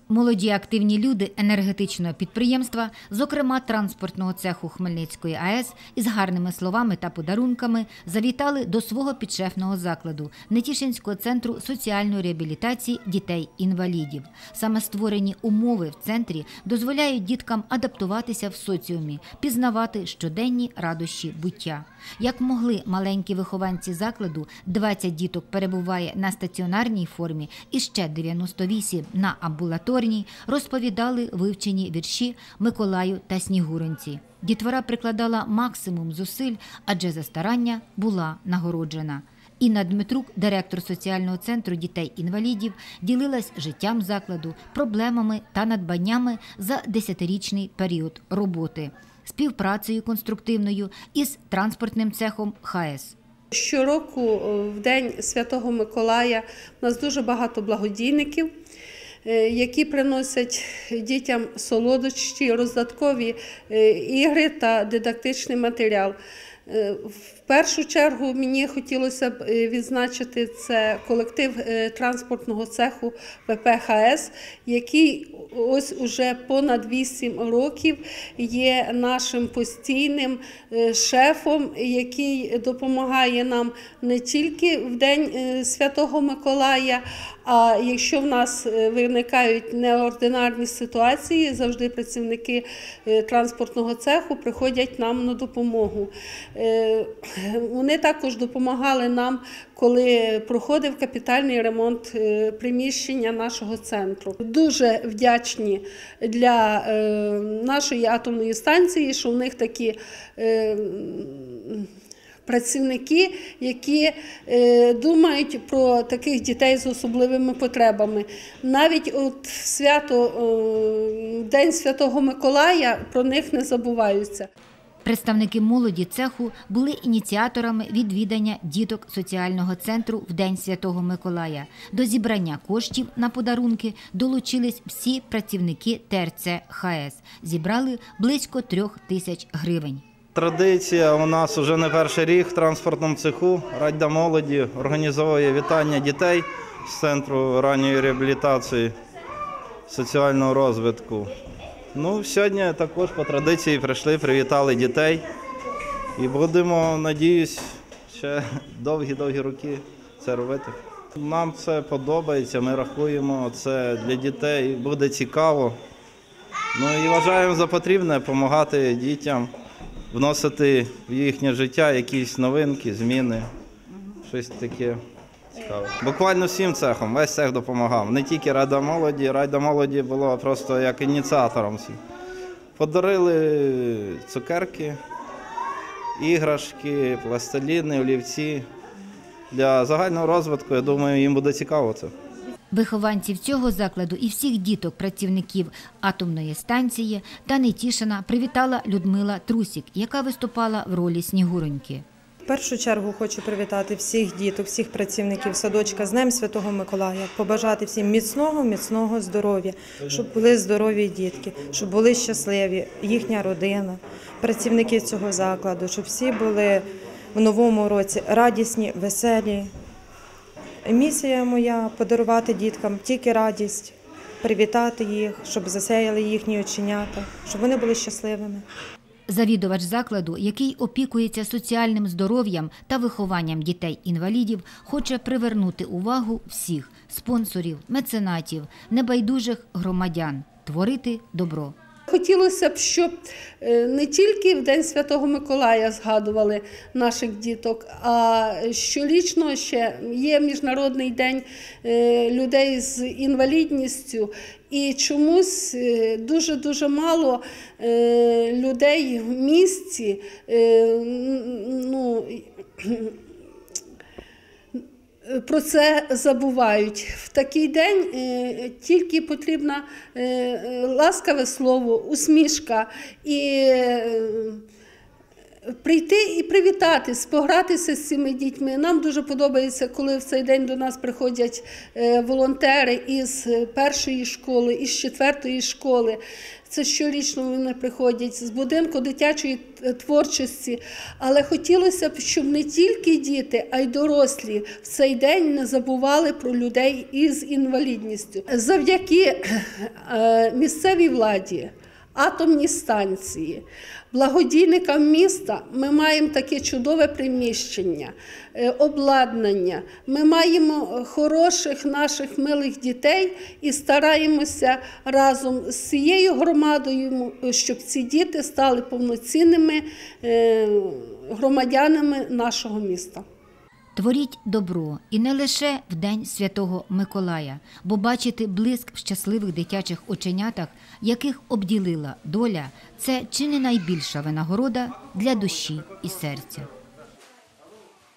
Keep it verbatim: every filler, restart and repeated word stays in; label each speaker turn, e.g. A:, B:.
A: Молоді активні люди енергетичного підприємства, зокрема транспортного цеху Хмельницької АЕС, із гарними словами та подарунками завітали до свого підшефного закладу – Нетішинського центру соціальної реабілітації дітей-інвалідів. Саме створені умови в центрі дозволяють діткам адаптуватися в соціумі, пізнавати щоденні радощі буття. Як могли маленькі вихованці закладу, двадцять діток перебуває на стаціонарній формі і ще дев'яносто вісім на амбулаторній, розповідали вивчені вірші Миколаю та Снігуренці. Дітвора прикладала максимум зусиль, адже за старання була нагороджена. Інна Дмитрук, директор соціального центру дітей-інвалідів, ділилась життям закладу, проблемами та надбаннями за десятирічний період роботи, співпрацею конструктивною із транспортним цехом ХАЕС.
B: Щороку в День Святого Миколая у нас дуже багато благодійників, які приносять дітям солодощі, роздаткові ігри та дидактичний матеріал. В першу чергу мені хотілося б відзначити це колектив транспортного цеху ВП ХАЕС, який ось уже понад вісім років є нашим постійним шефом, який допомагає нам не тільки в День Святого Миколая, а якщо в нас виникають неординарні ситуації, завжди працівники транспортного цеху приходять нам на допомогу. Вони також допомагали нам, коли проходив капітальний ремонт приміщення нашого центру. Дуже вдячні для нашої атомної станції, що в них такі працівники, які е, думають про таких дітей з особливими потребами. Навіть от свято, е, День Святого Миколая про них не забуваються.
A: Представники молоді цеху були ініціаторами відвідання діток соціального центру в День Святого Миколая. До зібрання коштів на подарунки долучились всі працівники ТРЦ ХАЕС. Зібрали близько трьох тисяч гривень.
C: Традиція у нас вже не перший рік в транспортному цеху. Рада молоді організовує вітання дітей з центру ранньої реабілітації, соціального розвитку. Ну, сьогодні також по традиції прийшли, привітали дітей і будемо, надіюсь, ще довгі-довгі роки це робити. Нам це подобається, ми рахуємо, це для дітей буде цікаво. Ну і вважаємо за потрібне допомагати дітям, вносити в їхнє життя якісь новинки, зміни, щось таке цікаве. Буквально всім цехом, весь цех допомагав. Не тільки Рада молоді, Рада молоді була просто як ініціатором всім. Подарили цукерки, іграшки, пластиліни, олівці. Для загального розвитку, я думаю, їм буде цікаво це.
A: Вихованців цього закладу і всіх діток-працівників атомної станції та Нетішина привітала Людмила Трусік, яка виступала в ролі Снігуреньки.
D: В першу чергу хочу привітати всіх діток, всіх працівників садочка з Днем Святого Миколая, побажати всім міцного, міцного здоров'я, щоб були здорові дітки, щоб були щасливі, їхня родина, працівники цього закладу, щоб всі були в новому році радісні, веселі. Місія моя – подарувати діткам тільки радість, привітати їх, щоб засяяли їхні оченята, щоб вони були щасливими.
A: Завідувач закладу, який опікується соціальним здоров'ям та вихованням дітей-інвалідів, хоче привернути увагу всіх – спонсорів, меценатів, небайдужих громадян – творити добро.
B: Хотілося б, щоб не тільки в День Святого Миколая згадували наших діток, а щорічно ще є Міжнародний день людей з інвалідністю. І чомусь дуже-дуже мало людей в місті, ну, про це забувають. В такий день тільки потрібна ласкаве слово, усмішка і прийти і привітатись, погратися з цими дітьми. Нам дуже подобається, коли в цей день до нас приходять волонтери із першої школи, із четвертої школи. Це щорічно вони приходять з будинку дитячої творчості. Але хотілося б, щоб не тільки діти, а й дорослі в цей день не забували про людей із інвалідністю. Завдяки місцевій владі, атомній станції, благодійникам міста ми маємо таке чудове приміщення, обладнання. Ми маємо хороших наших милих дітей і стараємося разом з цією громадою, щоб ці діти стали повноцінними громадянами нашого міста.
A: Творіть добро і не лише в День Святого Миколая, бо бачити блиск в щасливих дитячих оченятах, яких обділила доля, це чи не найбільша винагорода для душі і серця.